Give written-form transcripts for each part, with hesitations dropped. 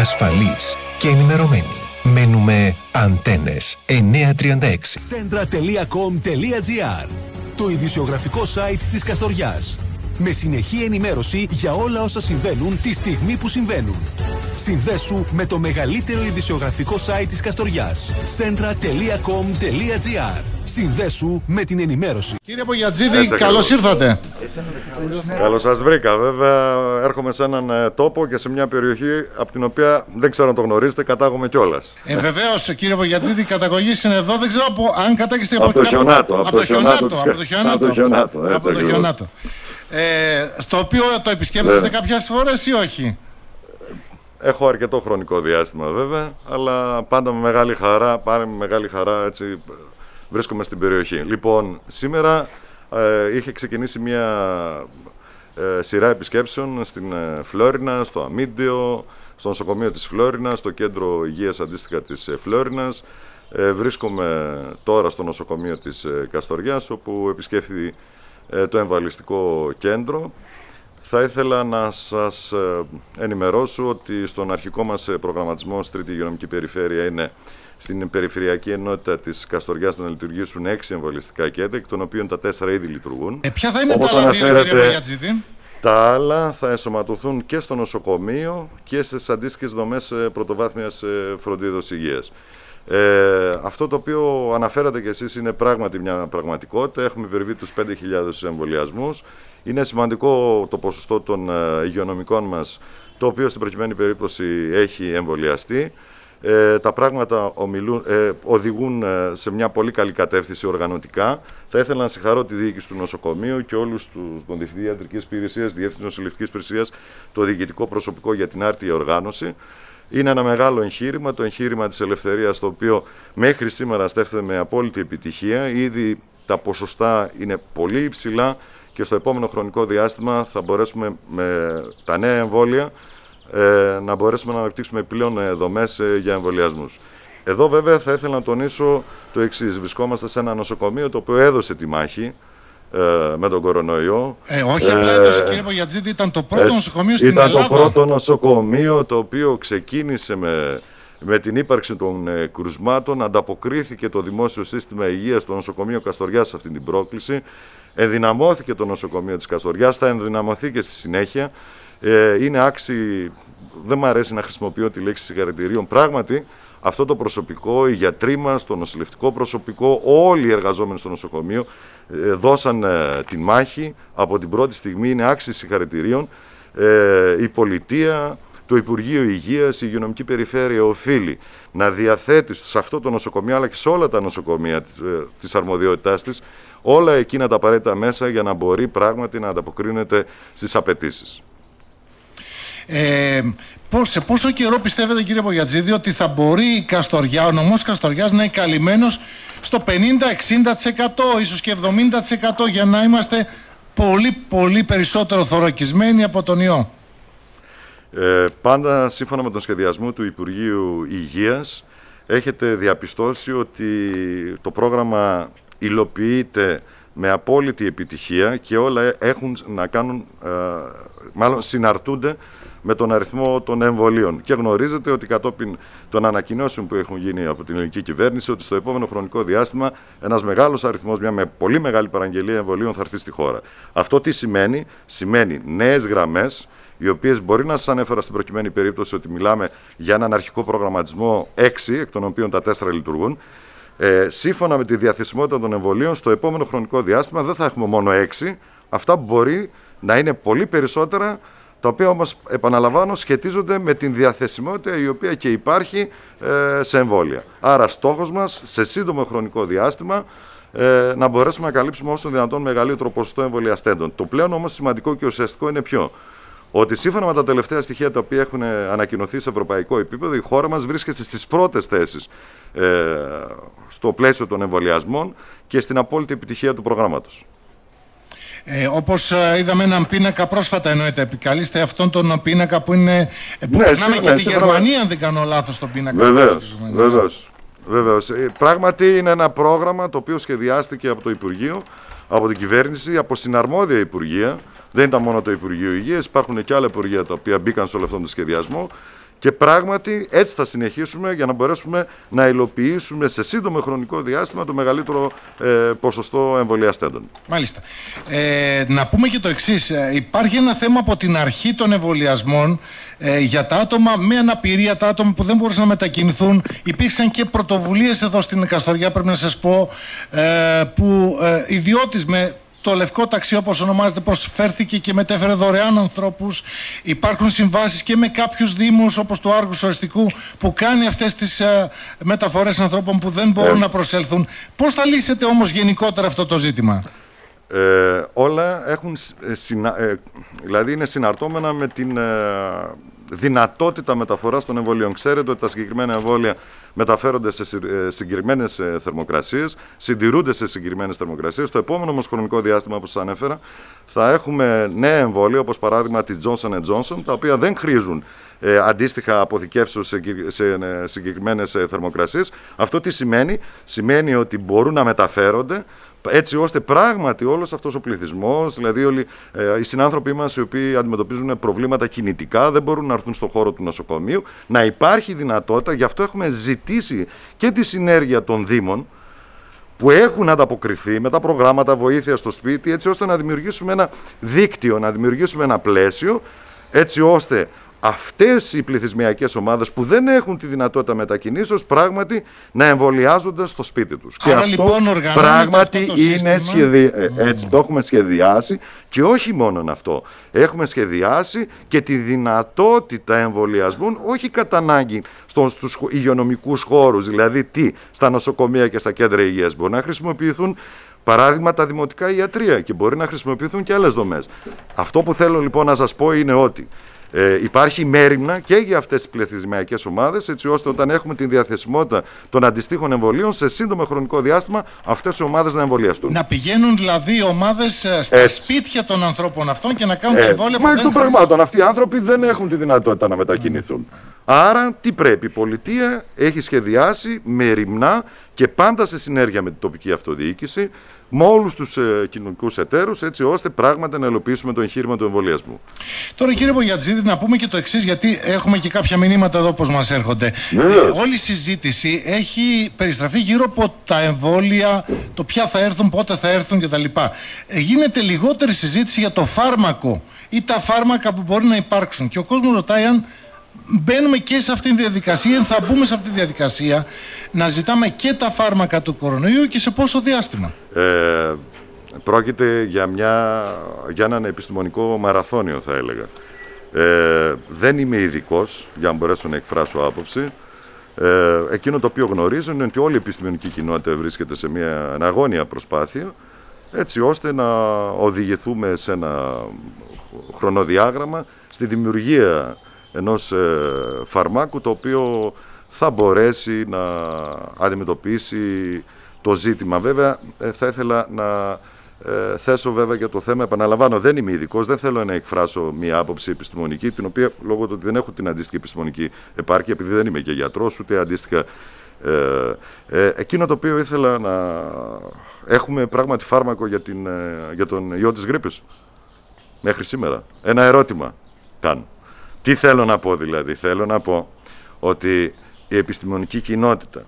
ασφαλείς και ενημερωμένοι. Μένουμε Αντένες 936. Centra.com.gr, το ειδησιογραφικό site της Καστοριάς. Με συνεχή ενημέρωση για όλα όσα συμβαίνουν τη στιγμή που συμβαίνουν. Συνδέσου με το μεγαλύτερο ειδησιογραφικό site της Καστοριάς. Centra.com.gr. Συνδέσου με την ενημέρωση. Κύριε Μπογιατζίδη, καλώς ήρθατε. Καλώς σας βρήκα. Βέβαια, έρχομαι σε έναν τόπο και σε μια περιοχή από την οποία δεν ξέρω αν το γνωρίζετε, κατάγομαι κιόλας. Βεβαίως, κύριε Μπογιατζίδη, η καταγωγή είναι εδώ. Δεν ξέρω αν κατάγεστε από το Χιονάτο. Από το Χιονάτο. Στο οποίο το επισκέπτεστε κάποιες φορές ή όχι? Έχω αρκετό χρονικό διάστημα βέβαια, αλλά πάντα με μεγάλη χαρά έτσι βρίσκομαι στην περιοχή. Λοιπόν, σήμερα είχε ξεκινήσει μια σειρά επισκέψεων στην Φλόρινα, στο Αμίντιο, στο νοσοκομείο της Φλόρινας, στο κέντρο υγείας αντίστοιχα της Φλόρινας. Βρίσκομαι τώρα στο νοσοκομείο της Καστοριάς, όπου επισκέφθη το εμβαλιστικό κέντρο. Θα ήθελα να σας ενημερώσω ότι στον αρχικό μας προγραμματισμό στη Τρίτη Υγειονομική Περιφέρεια είναι στην Περιφερειακή Ενότητα της Καστοριάς να λειτουργήσουν 6 εμβαλιστικά κέντρα, εκ των οποίων τα 4 ήδη λειτουργούν. Ποια θα είναι τα άλλα δύο, κύριε Μπογιατζίδη? Τα άλλα θα ενσωματωθούν και στο νοσοκομείο και στις αντίστοιχες δομές πρωτοβάθμιας φροντίδος υγείας. Αυτό το οποίο αναφέρατε και εσείς είναι πράγματι μια πραγματικότητα. Έχουμε υπερβεί τους 5.000 εμβολιασμούς. Είναι σημαντικό το ποσοστό των υγειονομικών μας, το οποίο στην προκειμένη περίπτωση έχει εμβολιαστεί. Τα πράγματα οδηγούν σε μια πολύ καλή κατεύθυνση οργανωτικά. Θα ήθελα να συγχαρώ τη διοίκηση του νοσοκομείου και όλους τον Διευθυντή Ιατρικής Υπηρεσίας, Διεύθυνση Νοσηλευτικής Υπηρεσίας, το διοικητικό προσωπικό για την άρτια οργάνωση. Είναι ένα μεγάλο εγχείρημα, το εγχείρημα της ελευθερίας, το οποίο μέχρι σήμερα στέφεται με απόλυτη επιτυχία. Ήδη τα ποσοστά είναι πολύ υψηλά και στο επόμενο χρονικό διάστημα θα μπορέσουμε με τα νέα εμβόλια να μπορέσουμε να αναπτύξουμε πλέον δομές για εμβολιασμούς. Εδώ βέβαια θα ήθελα να τονίσω το εξής. Βρισκόμαστε σε ένα νοσοκομείο το οποίο έδωσε τη μάχη με τον κορονοϊό. Όχι απλά έδωσε, κύριε Μπογιατζίδη, ήταν το πρώτο νοσοκομείο στην Ελλάδα. Ήταν το πρώτο νοσοκομείο το οποίο ξεκίνησε με την ύπαρξη των κρουσμάτων, ανταποκρίθηκε το δημόσιο σύστημα υγείας στο νοσοκομείο Καστοριάς σε αυτή την πρόκληση, ενδυναμώθηκε το νοσοκομείο της Καστοριάς, θα ενδυναμωθεί και στη συνέχεια. Είναι άξιοι, δεν μου αρέσει να χρησιμοποιώ τη λέξη συγχαρητηρίων, πράγματι αυτό το προσωπικό, οι γιατροί μας, το νοσηλευτικό προσωπικό, όλοι οι εργαζόμενοι στο νοσοκομείο δώσαν την μάχη από την πρώτη στιγμή, είναι άξιοι συγχαρητηρίων. Η πολιτεία, το Υπουργείο Υγείας, η Υγειονομική Περιφέρεια οφείλει να διαθέτει σε αυτό το νοσοκομείο αλλά και σε όλα τα νοσοκομεία της αρμοδιότητάς της όλα εκείνα τα απαραίτητα μέσα για να μπορεί πράγματι να ανταποκρίνεται στις απαιτήσεις. Σε πόσο καιρό πιστεύετε, κύριε Μπογιατζίδη, ότι θα μπορεί η Καστοριά, ο νομός Καστοριάς να είναι καλυμμένος στο 50-60%, ίσως και 70% για να είμαστε πολύ περισσότερο θωρακισμένοι από τον ιό? Πάντα σύμφωνα με τον σχεδιασμό του Υπουργείου Υγείας έχετε διαπιστώσει ότι το πρόγραμμα υλοποιείται με απόλυτη επιτυχία και όλα έχουν να κάνουν, μάλλον συναρτούνται με τον αριθμό των εμβολίων. Και γνωρίζετε ότι κατόπιν των ανακοινώσεων που έχουν γίνει από την ελληνική κυβέρνηση, ότι στο επόμενο χρονικό διάστημα ένας μεγάλος αριθμός, μια με πολύ μεγάλη παραγγελία εμβολίων θα έρθει στη χώρα. Αυτό τι σημαίνει? Σημαίνει νέες γραμμές, οι οποίες μπορεί να σας ανέφερα στην προκειμένη περίπτωση ότι μιλάμε για έναν αρχικό προγραμματισμό 6, εκ των οποίων τα 4 λειτουργούν. Σύμφωνα με τη διαθεσιμότητα των εμβολίων, στο επόμενο χρονικό διάστημα δεν θα έχουμε μόνο 6, αυτά μπορεί να είναι πολύ περισσότερα, τα οποία όμως, επαναλαμβάνω, σχετίζονται με την διαθεσιμότητα η οποία και υπάρχει σε εμβόλια. Άρα στόχος μας σε σύντομο χρονικό διάστημα να μπορέσουμε να καλύψουμε όσο δυνατόν μεγαλύτερο ποσοστό εμβολιαστέντων. Το πλέον όμως σημαντικό και ουσιαστικό είναι ποιο? Ότι σύμφωνα με τα τελευταία στοιχεία τα οποία έχουν ανακοινωθεί σε ευρωπαϊκό επίπεδο, η χώρα μας βρίσκεται στις πρώτες θέσεις στο πλαίσιο των εμβολιασμών και στην απόλυτη επιτυχία του προγράμματος. Όπως είδαμε έναν πίνακα πρόσφατα, εννοείται, επικαλείστε αυτόν τον πίνακα που είναι. Που περνάμε και τη Γερμανία, αν δεν κάνω λάθος, τον πίνακα. Βεβαίως. Πράγματι είναι ένα πρόγραμμα το οποίο σχεδιάστηκε από το Υπουργείο, από την κυβέρνηση, από συναρμόδια Υπουργεία. Δεν ήταν μόνο το Υπουργείο Υγείας, υπάρχουν και άλλα Υπουργεία τα οποία μπήκαν σε όλο αυτόν τον σχεδιασμό Και πράγματι έτσι θα συνεχίσουμε για να μπορέσουμε να υλοποιήσουμε σε σύντομο χρονικό διάστημα το μεγαλύτερο ποσοστό εμβολιαστέντων. Μάλιστα. Να πούμε και το εξής. Υπάρχει ένα θέμα από την αρχή των εμβολιασμών για τα άτομα με αναπηρία, τα άτομα που δεν μπορούσαν να μετακινηθούν. Υπήρξαν και πρωτοβουλίες εδώ στην Καστοριά, πρέπει να σας πω, που ιδιώτης με το λευκό ταξί, όπως ονομάζεται, προσφέρθηκε και μετέφερε δωρεάν ανθρώπους. Υπάρχουν συμβάσεις και με κάποιους δήμους, όπως του Άργους Οριστικού, που κάνει αυτές τις μεταφορές ανθρώπων που δεν μπορούν να προσέλθουν. Πώς θα λύσετε όμως γενικότερα αυτό το ζήτημα? Όλα έχουν, δηλαδή είναι συναρτώμενα με την δυνατότητα μεταφοράς των εμβολίων. Ξέρετε ότι τα συγκεκριμένα εμβόλια μεταφέρονται σε συγκεκριμένες θερμοκρασίες, συντηρούνται σε συγκεκριμένες θερμοκρασίες. Στο επόμενο όμως χρονικό διάστημα, όπως σας ανέφερα, θα έχουμε νέα εμβόλια, όπως παράδειγμα τη Johnson & Johnson, τα οποία δεν χρήζουν αντίστοιχα αποθηκεύσεως σε συγκεκριμένες θερμοκρασίες. Αυτό τι σημαίνει? Σημαίνει ότι μπορούν να μεταφέρονται, έτσι ώστε πράγματι όλος αυτός ο πληθυσμός, δηλαδή όλοι οι συνάνθρωποι μας οι οποίοι αντιμετωπίζουν προβλήματα κινητικά, δεν μπορούν να έρθουν στον χώρο του νοσοκομείου, να υπάρχει δυνατότητα. Γι' αυτό έχουμε ζητήσει και τη συνέργεια των Δήμων, που έχουν ανταποκριθεί με τα προγράμματα βοήθεια στο σπίτι, έτσι ώστε να δημιουργήσουμε ένα δίκτυο, να δημιουργήσουμε ένα πλαίσιο, έτσι ώστε αυτές οι πληθυσμιακές ομάδες που δεν έχουν τη δυνατότητα μετακινήσεως πράγματι να εμβολιάζονται στο σπίτι τους. Άρα, και αυτό λοιπόν, πράγματι αυτό το είναι έτσι το έχουμε σχεδιάσει, και όχι μόνο αυτό. Έχουμε σχεδιάσει και τη δυνατότητα εμβολιασμού, όχι κατά ανάγκη στους υγειονομικούς χώρους, δηλαδή στα νοσοκομεία και στα κέντρα υγείας. Μπορεί να χρησιμοποιηθούν, παράδειγμα, τα δημοτικά ιατρεία, και μπορεί να χρησιμοποιηθούν και άλλες δομές. Αυτό που θέλω λοιπόν να σας πω είναι ότι υπάρχει μέριμνα και για αυτές τις πληθυσμιακές ομάδες, έτσι ώστε όταν έχουμε τη διαθεσιμότητα των αντιστοίχων εμβολίων, σε σύντομο χρονικό διάστημα αυτές οι ομάδες να εμβολιαστούν. Να πηγαίνουν δηλαδή οι ομάδες στα σπίτια των ανθρώπων αυτών και να κάνουν τα εμβόλια που δεν των πραγμάτων. Αυτοί οι άνθρωποι δεν έχουν τη δυνατότητα να μετακινηθούν. Άρα τι πρέπει? Η πολιτεία έχει σχεδιάσει μέριμνα και πάντα σε συνέργεια με την τοπική αυτοδιοίκηση, με όλους τους κοινωνικούς εταίρους, έτσι ώστε πράγματι να υλοποιήσουμε το εγχείρημα του εμβολιασμού. Τώρα, κύριε Μπογιατζίδη, να πούμε και το εξής, γιατί έχουμε και κάποια μηνύματα εδώ πως μας έρχονται. Όλη η συζήτηση έχει περιστραφεί γύρω από τα εμβόλια, το ποια θα έρθουν, πότε θα έρθουν κτλ. Γίνεται λιγότερη συζήτηση για το φάρμακο ή τα φάρμακα που μπορεί να υπάρξουν. Και ο κόσμος ρωτάει αν μπαίνουμε και σε αυτήν τη διαδικασία, θα μπούμε σε αυτή τη διαδικασία να ζητάμε και τα φάρμακα του κορονοϊού και σε πόσο διάστημα? Πρόκειται για έναν επιστημονικό μαραθώνιο, θα έλεγα. Δεν είμαι ειδικός για να μπορέσω να εκφράσω άποψη. Εκείνο το οποίο γνωρίζω είναι ότι όλη η επιστημονική κοινότητα βρίσκεται σε μια αγώνια προσπάθεια, έτσι ώστε να οδηγηθούμε σε ένα χρονοδιάγραμμα στη δημιουργία ενός φαρμάκου, το οποίο θα μπορέσει να αντιμετωπίσει το ζήτημα. Βέβαια, θα ήθελα να θέσω βέβαια και το θέμα, επαναλαμβάνω, δεν είμαι ειδικός, δεν θέλω να εκφράσω μια άποψη επιστημονική, την οποία λόγω του ότι δεν έχω την αντίστοιχη επιστημονική επάρκεια, επειδή δεν είμαι και γιατρός, ούτε αντίστοιχα. Εκείνο το οποίο ήθελα να έχουμε πράγματι φάρμακο για τον ιό της γρίπης μέχρι σήμερα. Ένα ερώτημα κάνω. Τι θέλω να πω δηλαδή? Θέλω να πω ότι η επιστημονική κοινότητα,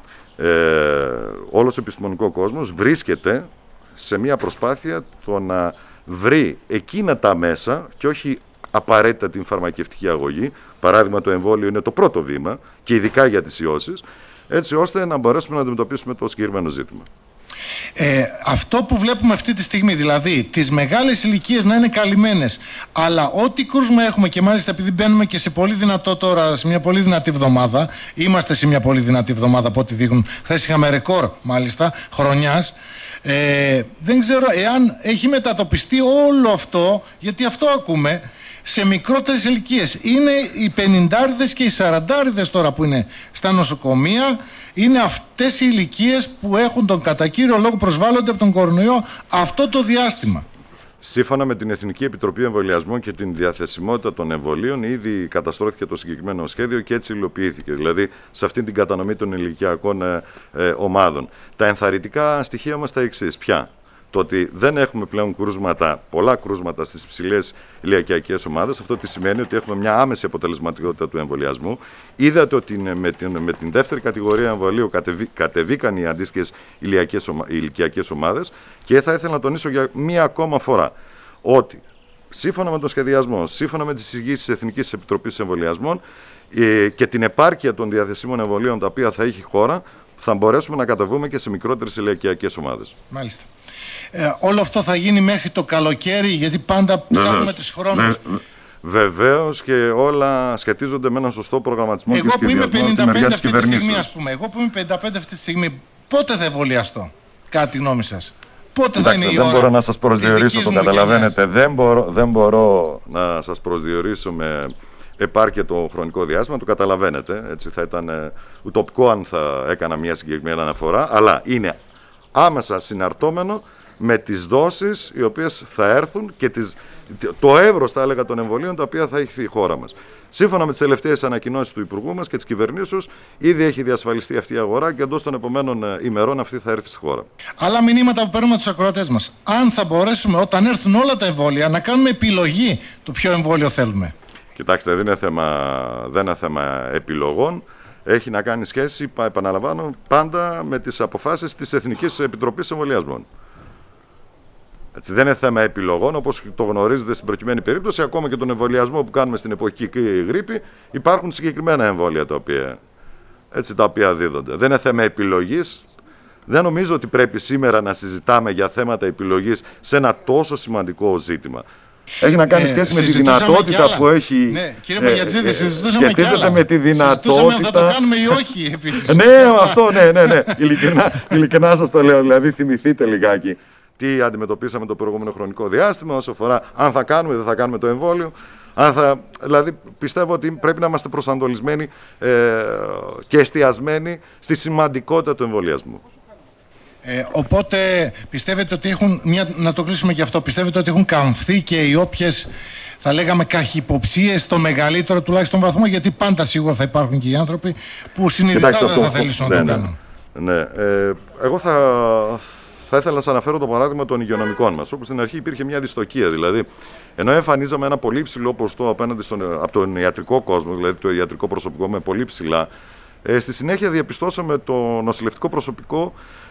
όλος ο επιστημονικός κόσμος βρίσκεται σε μια προσπάθεια το να βρει εκείνα τα μέσα και όχι απαραίτητα την φαρμακευτική αγωγή. Παράδειγμα, το εμβόλιο είναι το πρώτο βήμα και ειδικά για τις ιώσεις, έτσι ώστε να μπορέσουμε να αντιμετωπίσουμε το συγκεκριμένο ζήτημα. Αυτό που βλέπουμε αυτή τη στιγμή, δηλαδή τις μεγάλες ηλικίες να είναι καλυμμένες, αλλά ό,τι κρούσμα έχουμε, και μάλιστα επειδή μπαίνουμε και σε πολύ δυνατό τώρα, σε μια πολύ δυνατή εβδομάδα, είμαστε σε μια πολύ δυνατή εβδομάδα από ό,τι δείχνουν, χθες είχαμε ρεκόρ μάλιστα χρονιάς, δεν ξέρω εάν έχει μετατοπιστεί όλο αυτό, γιατί αυτό ακούμε, σε μικρότερες ηλικίες. Είναι οι 50άριδες και οι 40άριδες τώρα που είναι στα νοσοκομεία. Είναι αυτές οι ηλικίες που έχουν τον κατά κύριο λόγο προσβάλλονται από τον κορονοϊό αυτό το διάστημα. Σύμφωνα με την Εθνική Επιτροπή Εμβολιασμών και την διαθεσιμότητα των εμβολίων, ήδη καταστρώθηκε το συγκεκριμένο σχέδιο και έτσι υλοποιήθηκε. Δηλαδή, σε αυτήν την κατανομή των ηλικιακών ομάδων. Τα ενθαρρυντικά στοιχεία μας τα εξής. Ποια? το ότι δεν έχουμε πλέον πολλά κρούσματα στις υψηλές ηλικιακές ομάδες, αυτό τι σημαίνει? Ότι έχουμε μια άμεση αποτελεσματικότητα του εμβολιασμού. Είδατε ότι με την δεύτερη κατηγορία εμβολίου κατεβήκαν οι αντίστοιχες ηλικιακές ομάδες, και θα ήθελα να τονίσω για μία ακόμα φορά ότι σύμφωνα με τον σχεδιασμό, σύμφωνα με τις εισηγήσεις της Εθνικής Επιτροπής Εμβολιασμών και την επάρκεια των διαθεσίμων εμβολίων τα οποία θα έχει η χώρα, θα μπορέσουμε να κατεβούμε και σε μικρότερες ηλικιακές ομάδες. Μάλιστα. Όλο αυτό θα γίνει μέχρι το καλοκαίρι, γιατί πάντα ψάχνουμε τους χρόνους. Βεβαίως, και όλα σχετίζονται με έναν σωστό προγραμματισμό. Εγώ που είμαι 55 αυτή τη στιγμή, ας πούμε, αυτή τη στιγμή, πότε θα εμβολιαστώ, κατά τη γνώμη σας? Πότε θα είναι η ώρα? Δεν μπορώ να σας προσδιορίσω, το καταλαβαίνετε. Δεν μπορώ να σας προσδιορίσω με επάρκεια το χρονικό διάστημα, το καταλαβαίνετε. Έτσι θα ήταν ουτοπικό αν θα έκανα μια συγκεκριμένη αναφορά, αλλά είναι άμεσα συναρτώμενο με τις δόσεις οι οποίες θα έρθουν και το εύρος, θα έλεγα, των εμβολίων τα οποία θα έχει η χώρα μας. Σύμφωνα με τις τελευταίες ανακοινώσεις του Υπουργού μας και της κυβερνήσεως, ήδη έχει διασφαλιστεί αυτή η αγορά και εντός των επομένων ημερών αυτή θα έρθει στη χώρα. Άλλα μηνύματα που παίρνουμε τους ακροατές μας. Αν θα μπορέσουμε, όταν έρθουν όλα τα εμβόλια, να κάνουμε επιλογή του ποιο εμβόλιο θέλουμε. Κοιτάξτε, δεν είναι θέμα επιλογών. Έχει να κάνει σχέση, επαναλαμβάνω, πάντα με τις αποφάσεις της Εθνικής Επιτροπής Εμβολιασμών. Έτσι, δεν είναι θέμα επιλογών, όπως το γνωρίζετε στην προκειμένη περίπτωση. Ακόμα και τον εμβολιασμό που κάνουμε στην εποχική γρίπη, υπάρχουν συγκεκριμένα εμβόλια τα οποία δίδονται. Δεν είναι θέμα επιλογής. Δεν νομίζω ότι πρέπει σήμερα να συζητάμε για θέματα επιλογής σε ένα τόσο σημαντικό ζήτημα. Έχει να κάνει σχέση με τη δυνατότητα που έχει. Ναι, κύριε Μπογιατζίδη, συζητούσαμε και άλλα. Με τη δυνατότητα. Αν θα το κάνουμε ή όχι, επίσης. Ναι, αυτό, ναι. Ειλικρινά σας το λέω. Δηλαδή, θυμηθείτε λιγάκι τι αντιμετωπίσαμε το προηγούμενο χρονικό διάστημα όσο αφορά αν θα κάνουμε ή δεν θα κάνουμε το εμβόλιο. Δηλαδή, πιστεύω ότι πρέπει να είμαστε προσανατολισμένοι και εστιασμένοι στη σημαντικότητα του εμβολιασμού. Οπότε πιστεύετε ότι να το κλείσουμε και αυτό, πιστεύετε ότι έχουν καμφθεί και οι όποιες, θα λέγαμε, καχυποψίες στο μεγαλύτερο τουλάχιστον βαθμό, γιατί πάντα σίγουρα θα υπάρχουν και οι άνθρωποι που συνειδητά δεν θα θελήσουν να το κάνουν. Ναι. Εγώ θα ήθελα να σας αναφέρω το παράδειγμα των υγειονομικών μας, όπου στην αρχή υπήρχε μια δυστοκία. Δηλαδή, ενώ εμφανίζαμε ένα πολύ ψηλό ποσοστό απέναντι από τον ιατρικό κόσμο, δηλαδή το ιατρικό προσωπικό με πολύ ψηλά, στη συνέχεια διαπιστώσαμε το νοσηλευτικό προσωπικό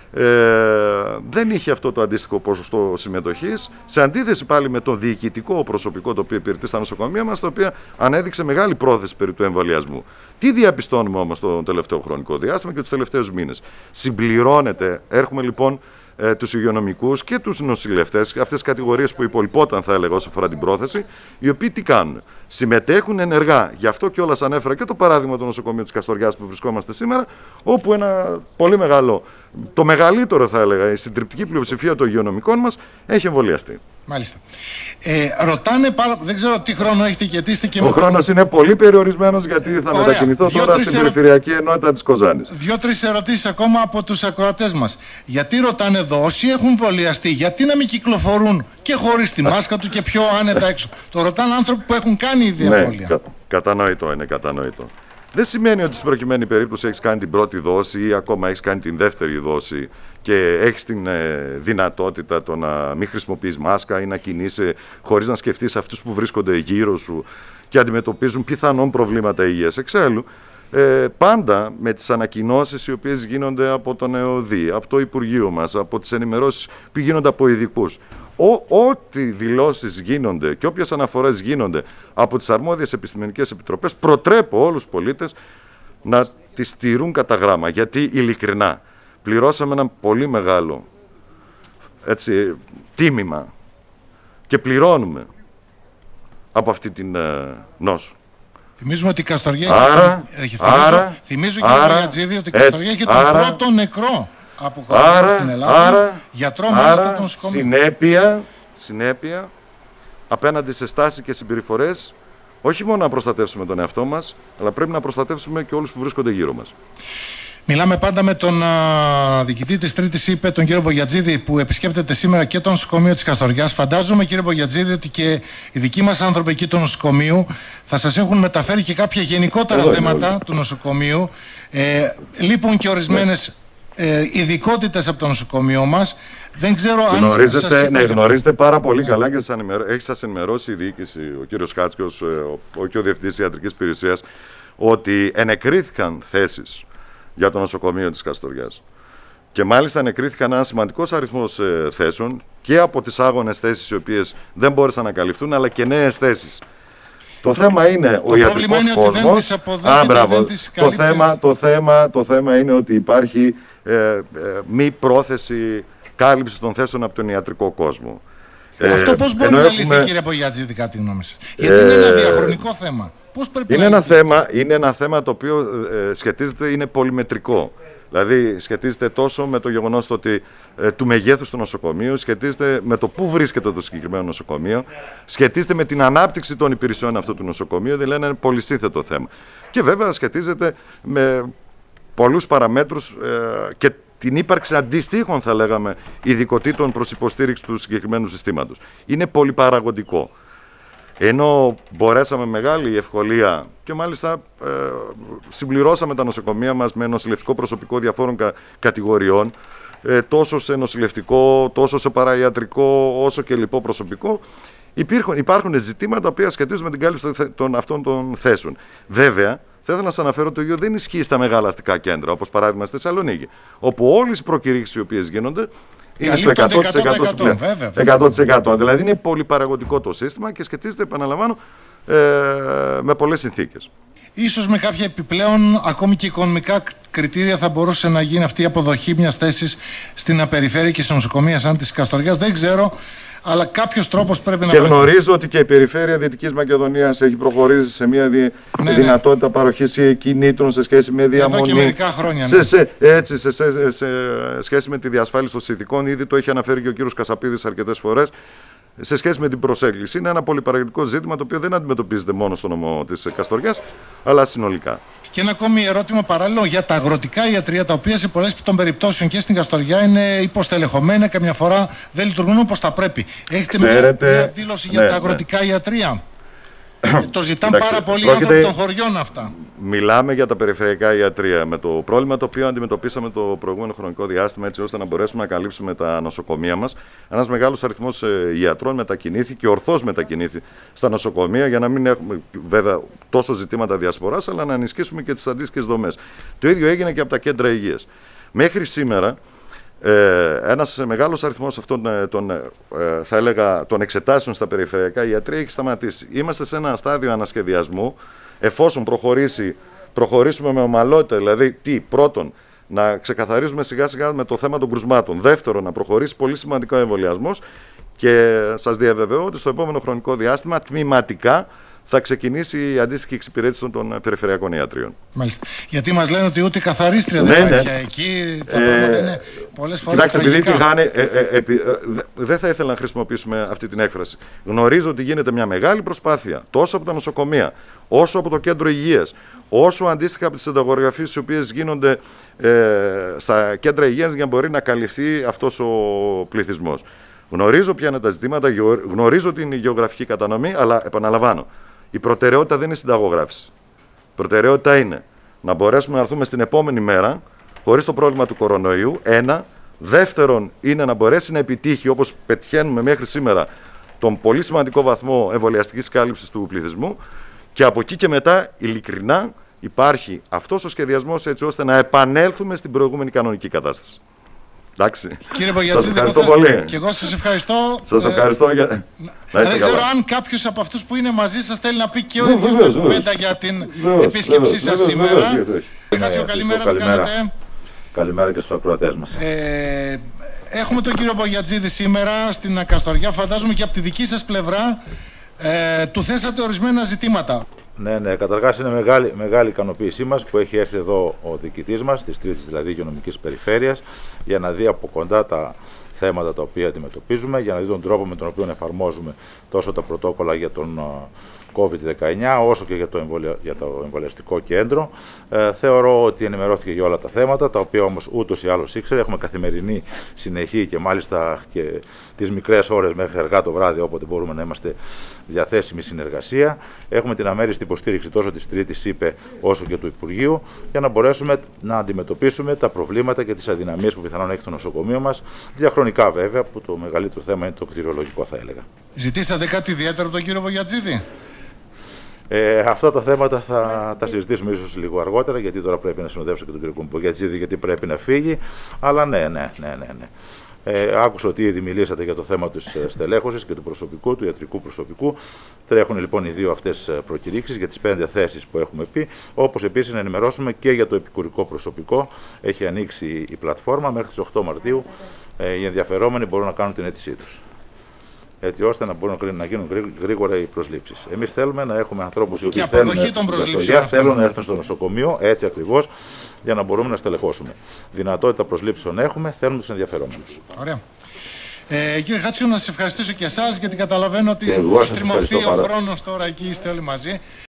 δεν είχε αυτό το αντίστοιχο ποσοστό συμμετοχής, σε αντίθεση πάλι με το διοικητικό προσωπικό το οποίο υπηρετεί στα νοσοκομεία μας, το οποίο ανέδειξε μεγάλη πρόθεση περί του εμβολιασμού. Τι διαπιστώνουμε όμως το τελευταίο χρονικό διάστημα και τους τελευταίους μήνες? Συμπληρώνεται, έχουμε λοιπόν τους υγειονομικούς και τους νοσηλευτές, αυτές τις κατηγορίες που υπολοιπόταν, θα έλεγα, όσο αφορά την πρόθεση, οι οποίοι τι κάνουν? Συμμετέχουν ενεργά. Γι' αυτό κιόλας ανέφερα και το παράδειγμα του νοσοκομείου της Καστοριάς που βρισκόμαστε σήμερα, όπου ένα πολύ μεγάλο, το μεγαλύτερο, θα έλεγα, η συντριπτική πλειοψηφία των υγειονομικών μας έχει εμβολιαστεί. Μάλιστα. Ρωτάνε, δεν ξέρω τι χρόνο έχετε και τι είστε και ο χρόνος είναι πολύ περιορισμένος, γιατί θα μετακινηθώ τώρα στην περιφερειακή ενότητα της Κοζάνης. 2-3 ερωτήσεις ακόμα από τους ακροατές μας. Γιατί ρωτάνε εδώ, όσοι έχουν εμβολιαστεί, γιατί να μην κυκλοφορούν και χωρίς τη μάσκα του και πιο άνετα έξω? Το ρωτάνε άνθρωποι που έχουν κάνει ήδη εμβόλια. Ναι, κατανοητό είναι, κατανοητό. Δεν σημαίνει ότι στην προκειμένη περίπτωση έχεις κάνει την πρώτη δόση ή ακόμα έχεις κάνει την δεύτερη δόση και έχεις την δυνατότητα το να μην χρησιμοποιείς μάσκα ή να κινείσαι χωρίς να σκεφτείς αυτούς που βρίσκονται γύρω σου και αντιμετωπίζουν πιθανόν προβλήματα υγείας. Εξάλλου, πάντα με τις ανακοινώσεις οι οποίες γίνονται από τον ΕΟΔΗ, από το Υπουργείο μας, από τις ενημερώσεις που γίνονται από ειδικούς, ό,τι δηλώσεις γίνονται και όποιες αναφορές γίνονται από τις αρμόδιες επιστημονικές επιτροπές, προτρέπω όλους τους πολίτες να τις στηρούν κατά γράμμα. Γιατί ειλικρινά πληρώσαμε ένα πολύ μεγάλο τίμημα και πληρώνουμε από αυτή την νόσο. Θυμίζουμε ότι η Καστοριά θυμίζω κύριε Μπογιατζίδη ότι η Καστοριά έχει τον πρώτο νεκρό από κορονοϊό στην Ελλάδα, γιατρό μάλιστα των νοσοκομείων. Συνέπεια απέναντι σε στάσεις και συμπεριφορές, όχι μόνο να προστατεύσουμε τον εαυτό μας, αλλά πρέπει να προστατεύσουμε και όλους που βρίσκονται γύρω μας. Μιλάμε πάντα με τον διοικητή της Τρίτης ΥΠΕ, τον κύριο Μπογιατζίδη, που επισκέπτεται σήμερα και το νοσοκομείο της Καστοριάς. Φαντάζομαι, κύριε Μπογιατζίδη, ότι και οι δικοί μας άνθρωποι εκεί του νοσοκομείου θα σας έχουν μεταφέρει και κάποια γενικότερα θέματα του νοσοκομείου. Λείπουν και ορισμένες ειδικότητες από το νοσοκομείο μας. Δεν ξέρω αν γνωρίζετε πάρα πολύ καλά και έχει σας ενημερώσει η διοίκηση, ο κύριος Χάτσκιος και ο Διευθυντής Ιατρικής Υπηρεσίας, ότι ενεκρίθηκαν θέσεις για το νοσοκομείο της Καστοριάς. Και μάλιστα ενεκρίθηκαν ένα σημαντικός αριθμός θέσεων και από τις άγονες θέσεις οι οποίες δεν μπόρεσαν να καλυφθούν, αλλά και νέες θέσεις. Το θέμα είναι ο ιατρικός κόσμος. Το θέμα είναι ότι υπάρχει μη πρόθεση κάλυψης των θέσεων από τον ιατρικό κόσμο. Αυτό πώς μπορεί να λυθεί, κύριε Μπογιατζίδη, κατά τη γνώμη σας? Γιατί είναι ένα διαχρονικό θέμα. Πώς πρέπει είναι ένα θέμα το οποίο σχετίζεται, είναι πολυμετρικό. Δηλαδή σχετίζεται τόσο με το γεγονός ότι του μεγέθους του νοσοκομείου, σχετίζεται με το πού βρίσκεται το συγκεκριμένο νοσοκομείο, σχετίζεται με την ανάπτυξη των υπηρεσιών αυτού του νοσοκομείου, δηλαδή είναι πολυσύνθετο θέμα. Και βέβαια σχετίζεται με πολλούς παραμέτρους και την ύπαρξη αντιστοίχων, θα λέγαμε, ειδικοτήτων προς υποστήριξη του συγκεκριμένου συστήματος. Είναι πολυπαραγωγικό. Ενώ μπορέσαμε μεγάλη ευκολία και μάλιστα συμπληρώσαμε τα νοσοκομεία μας με νοσηλευτικό προσωπικό διαφόρων κατηγοριών, τόσο σε νοσηλευτικό, τόσο σε παραϊατρικό, όσο και λοιπό προσωπικό, υπάρχουν ζητήματα τα οποία σχετίζονται με την κάλυψη αυτών των θέσεων. Βέβαια, θα ήθελα να σας αναφέρω ότι το ίδιο δεν ισχύει στα μεγάλα αστικά κέντρα, όπως παράδειγμα στη Θεσσαλονίκη, όπου όλες οι προκηρύξεις οι οποίες γίνονται είναι στο 100%. Δηλαδή είναι πολυπαραγωγικό το σύστημα και σχετίζεται, επαναλαμβάνω, με πολλές συνθήκες. Ίσως με κάποια επιπλέον, ακόμη και οικονομικά κριτήρια, θα μπορούσε να γίνει αυτή η αποδοχή μιας θέσης στην απεριφέρεια και σε νοσοκομεία σαν της Καστοριάς. Δεν ξέρω, αλλά κάποιος τρόπος πρέπει να βρεθεί. Και γνωρίζω ότι και η περιφέρεια Δυτικής Μακεδονίας έχει προχωρήσει σε μια δυνατότητα παροχής κινήτρων σε σχέση με διαμονή. Εδώ και μερικά χρόνια. Σε σχέση με τη διασφάλιση των συνθηκών, ήδη το έχει αναφέρει και ο κύριος Κασαπίδης αρκετές φορές. Σε σχέση με την προσέγγιση, είναι ένα πολυπαραγωγικό ζήτημα το οποίο δεν αντιμετωπίζεται μόνο στο νομό της Καστοριάς, αλλά συνολικά. Και ένα ακόμη ερώτημα παράλληλο για τα αγροτικά ιατρεία, τα οποία σε πολλές των περιπτώσεων και στην Καστοριά είναι υποστελεχωμένα, καμιά φορά δεν λειτουργούν όπως θα πρέπει. Έχετε μια δήλωση για τα αγροτικά ιατρεία? Το ζητάνε πάρα πολλοί άνθρωποι των χωριών αυτά. Μιλάμε για τα περιφερειακά ιατρεία. Με το πρόβλημα το οποίο αντιμετωπίσαμε το προηγούμενο χρονικό διάστημα, έτσι ώστε να μπορέσουμε να καλύψουμε τα νοσοκομεία μας, ένας μεγάλος αριθμός ιατρών μετακινήθηκε, ορθώς μετακινήθη στα νοσοκομεία, για να μην έχουμε βέβαια τόσο ζητήματα διασποράς, αλλά να ενισχύσουμε και τις αντίστοιχες δομές. Το ίδιο έγινε και από τα κέντρα υγείας. Μέχρι σήμερα, ένας μεγάλος αριθμός αυτών θα έλεγα, των εξετάσεων στα περιφερειακά ιατρεία έχει σταματήσει. Είμαστε σε ένα στάδιο ανασχεδιασμού, εφόσον προχωρήσουμε με ομαλότητα, δηλαδή πρώτον, να ξεκαθαρίζουμε σιγά σιγά με το θέμα των κρουσμάτων. Δεύτερον, να προχωρήσει πολύ σημαντικό εμβολιασμός και σας διαβεβαιώ ότι στο επόμενο χρονικό διάστημα τμηματικά θα ξεκινήσει η αντίστοιχη εξυπηρέτηση των περιφερειακών ιατρείων. Μάλιστα. Γιατί μας λένε ότι ούτε καθαρίστρια δεν υπάρχει εκεί. Τα πράγματα είναι πολλές φορές τραγικά. Δεν θα ήθελα να χρησιμοποιήσουμε αυτή την έκφραση. Γνωρίζω ότι γίνεται μια μεγάλη προσπάθεια τόσο από τα νοσοκομεία, όσο από το κέντρο υγείας, όσο αντίστοιχα από τις συνταγογραφίες οι οποίες γίνονται στα κέντρα υγείας για να μπορεί να καλυφθεί αυτός ο πληθυσμός. Γνωρίζω ποια είναι τα ζητήματα, γνωρίζω την γεωγραφική κατανομή, αλλά επαναλαμβάνω, η προτεραιότητα δεν είναι συνταγογράφηση. Η προτεραιότητα είναι να μπορέσουμε να έρθουμε στην επόμενη μέρα χωρίς το πρόβλημα του κορονοϊού. Ένα. Δεύτερον, είναι να μπορέσει να επιτύχει, όπως πετυχαίνουμε μέχρι σήμερα, τον πολύ σημαντικό βαθμό εμβολιαστικής κάλυψης του πληθυσμού. Και από εκεί και μετά, ειλικρινά, υπάρχει αυτός ο σχεδιασμός έτσι ώστε να επανέλθουμε στην προηγούμενη κανονική κατάσταση. Εντάξει. Κύριε Μπογιατζίδη, ευχαριστώ πολύ. Και εγώ σας ευχαριστώ. Σας ευχαριστώ για. Δεν ξέρω αν κάποιος από αυτούς που είναι μαζί σας θέλει να πει και ο ίδιος μια κουβέντα για την επίσκεψή σας σήμερα. Καλημέρα, το κάνετε. Καλημέρα και στους ακροατές μας. Έχουμε τον κύριο Μπογιατζίδη σήμερα στην Καστοριά. Φαντάζομαι και από τη δική σας πλευρά του θέσατε ορισμένα ζητήματα. Ναι, καταρχάς είναι μεγάλη ικανοποίησή μας που έχει έρθει εδώ ο διοικητής μας, της Τρίτης δηλαδή Υγειονομικής Περιφέρειας, για να δει από κοντά τα θέματα τα οποία αντιμετωπίζουμε, για να δει τον τρόπο με τον οποίο εφαρμόζουμε τόσο τα πρωτόκολλα για τον COVID-19, όσο και για το εμβολιαστικό κέντρο. Θεωρώ ότι ενημερώθηκε για όλα τα θέματα, τα οποία όμως ούτως ή άλλως ήξερε. Έχουμε καθημερινή συνεχή και μάλιστα και τις μικρές ώρες μέχρι αργά το βράδυ, όποτε μπορούμε να είμαστε διαθέσιμη συνεργασία. Έχουμε την αμέριστη υποστήριξη τόσο της Τρίτης ΥΠΕ όσο και του Υπουργείου, για να μπορέσουμε να αντιμετωπίσουμε τα προβλήματα και τις αδυναμίες που πιθανόν έχει το νοσοκομείο μας. Διαχρονικά βέβαια, που το μεγαλύτερο θέμα είναι το κτηριολογικό, θα έλεγα. Ζητήσατε κάτι ιδιαίτερο από τον κύριο Βογιατζίδη? Αυτά τα θέματα θα τα συζητήσουμε ίσως λίγο αργότερα, γιατί τώρα πρέπει να συνοδεύσω και τον κύριο Βογιατζίδη, γιατί πρέπει να φύγει. Αλλά ναι. Άκουσα ότι ήδη μιλήσατε για το θέμα της στελέχωσης και του προσωπικού, του ιατρικού προσωπικού. Τρέχουν λοιπόν οι δύο αυτές προκηρύξεις για τις 5 θέσεις που έχουμε πει. Όπως επίσης να ενημερώσουμε και για το επικουρικό προσωπικό. Έχει ανοίξει η πλατφόρμα μέχρι τις 8 Μαρτίου. Οι ενδιαφερόμενοι μπορούν να κάνουν την αίτησή τους, έτσι ώστε να μπορούν να γίνουν γρήγορα οι προσλήψεις. Εμείς θέλουμε να έχουμε ανθρώπους οι οποίοι θέλουν να έρθουν στο νοσοκομείο, έτσι ακριβώς, για να μπορούμε να στελεχώσουμε. Δυνατότητα προσλήψεων έχουμε, θέλουμε τους ενδιαφερόμενους. Ωραία. Κύριε Χάτσιο, να σας ευχαριστήσω και εσάς, γιατί καταλαβαίνω ότι έχει στριμωχθεί ο χρόνος τώρα, εκεί είστε όλοι μαζί.